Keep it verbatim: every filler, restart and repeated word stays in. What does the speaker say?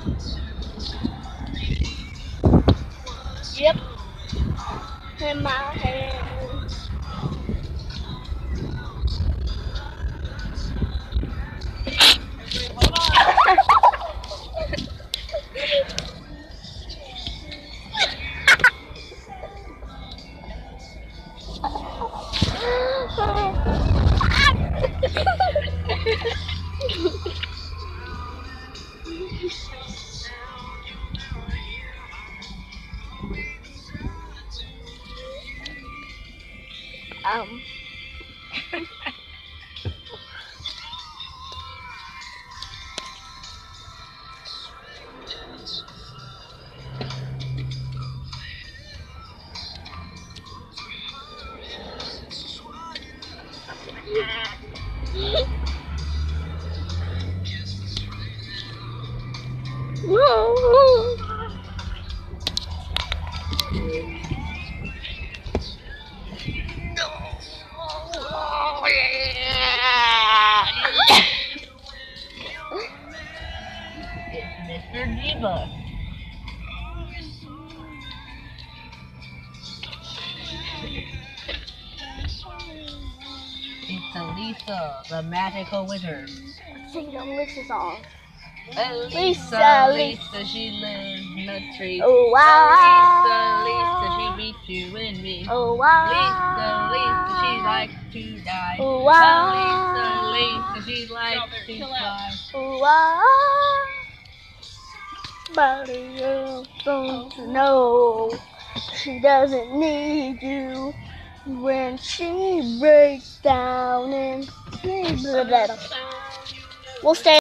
Yep. In my hand. um. It's Mister Diva. It's Elisa, the magical wizard. Sing the Lisa song. Elisa, Lisa, she lives in a tree. Oh wow. Lisa, Lisa, she beats you and me. Oh wow. Lisa, Lisa, she likes to die. Oh wow. Lisa, Lisa, she likes to fly. Oh wow. But you don't know she doesn't need you when she breaks down and we'll stay.